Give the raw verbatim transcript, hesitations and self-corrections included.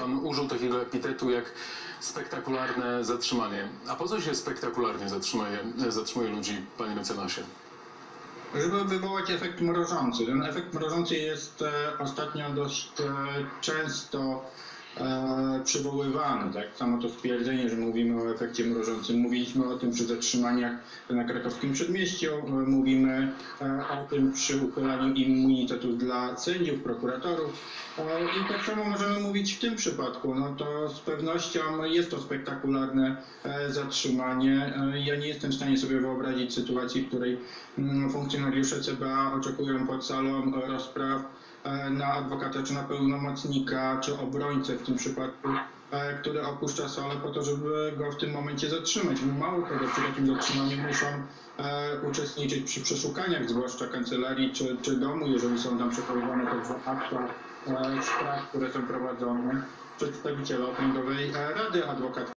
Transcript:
pan użył takiego epitetu jak spektakularne zatrzymanie. A po co się spektakularnie zatrzymuje, zatrzymuje ludzi, panie mecenasie? Żeby wywołać efekt mrożący. Ten efekt mrożący jest e, ostatnio dość e, często e, przywoływany. Tak samo to stwierdzenie, że mówimy o efekcie mrożącym. Mówiliśmy o tym przy zatrzymaniach na krakowskim przedmieściu, e, mówimy e, o tym przy uchylaniu immunitetów dla sędziów, prokuratorów. E, I tak samo możemy mówić w tym przypadku. No to z pewnością jest to spektakularne e, zatrzymanie. E, ja nie jestem w stanie sobie wyobrazić sytuacji, w której mm, funkcjonariusze C B A oczekują pod salą rozpraw na adwokata, czy na pełnomocnika, czy obrońcę w tym przypadku, który opuszcza salę po to, żeby go w tym momencie zatrzymać. Mało tego, przy takim zatrzymaniu muszą uczestniczyć przy przeszukaniach, zwłaszcza kancelarii czy, czy domu, jeżeli są tam przechowywane także akta spraw, które są prowadzone, przedstawiciele Okręgowej Rady Adwokackiej.